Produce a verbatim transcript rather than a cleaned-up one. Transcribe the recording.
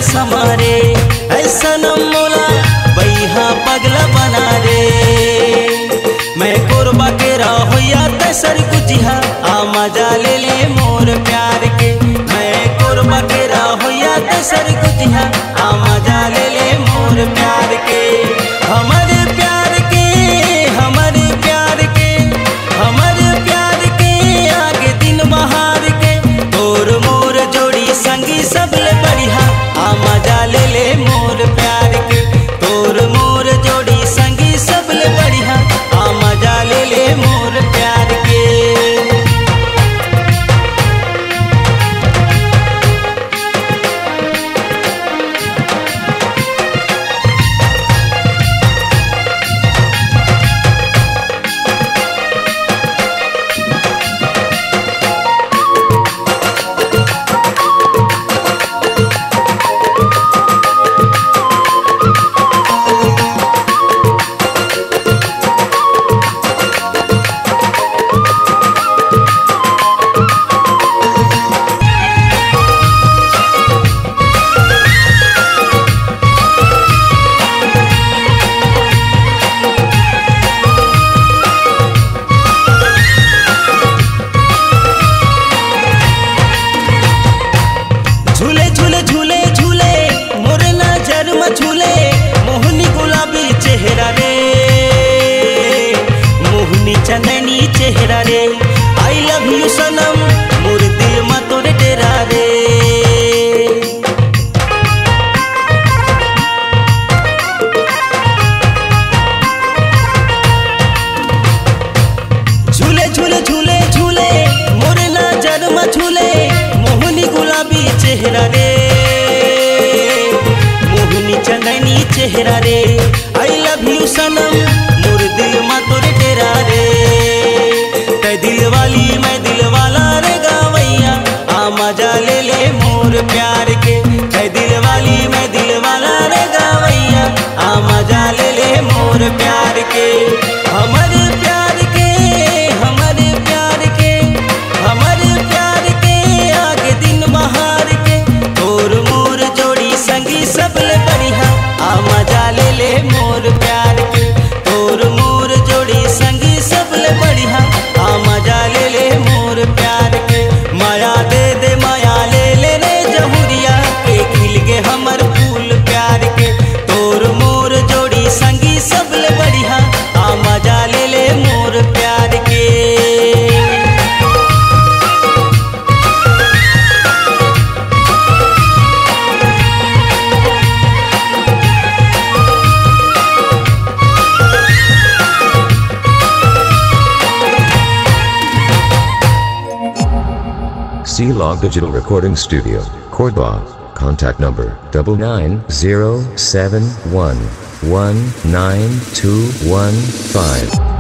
समारे ऐसा न मोला बैहा पगला बना रे। मैं कोरबा के रहोया तसर गुजिहा आ मजा ले ले मोर प्यार के। मैं कोरबा के रहोया तसर गुजिहा आ मजा ले ले मोर प्यार के। हमारे प्यार के हमारे प्यार के हमारे प्यार के आगे दिन बहार के। तोर मोर जोड़ी संगी सबले बढ़िया आ मजा ले ले मोर प्यार के। तोर मोर जोड़ी संगी सबले बढ़िया आ मजा ले ले मोर प्यार के। झूले झूले झूले झूले मोर नजर में झूले मोहनी गुलाबी चेहरा रे। मोहनी चंदनी चेहरा रे। आई लव यू सनम मोर दिल में तोरे डेरा रे। झूले झूले झूले झूले मोर नजर में झूले मोहनी गुलाबी चेहरा रे। मोहनी चंदनी चेहरा रे। आई लव यू सनम मोर दिल में तोरे डेरा रे। ते दिल वाली मैं दिल वाला रे गावैया आ मजा ले ले मोर प्यार के। ते दिल वाली मैं दिल वाला रे गावैया आ मजा ले ले मोर प्यार के। हमारे प्यार के हमारे प्यार के हमारे प्यार के आगे दिन बहार के। तोर मोर जोड़ी संगी सबले बढ़िया आ मजा ले ले मोर प्यार के। तोर मोर जोड़ी संगी सबले बढ़िया आ मजा ले ले मोर प्यार के। माया दे दे माया ले ले रे जहुरिया के खिल गे हमर फूल प्यार के। तोर मोर जोड़ी संगी सबले बढ़िया आ मजा ले ले मोर प्यार के। C-Log Digital Recording Studio, Cordoba. Contact number double nine zero seven one one nine two one five.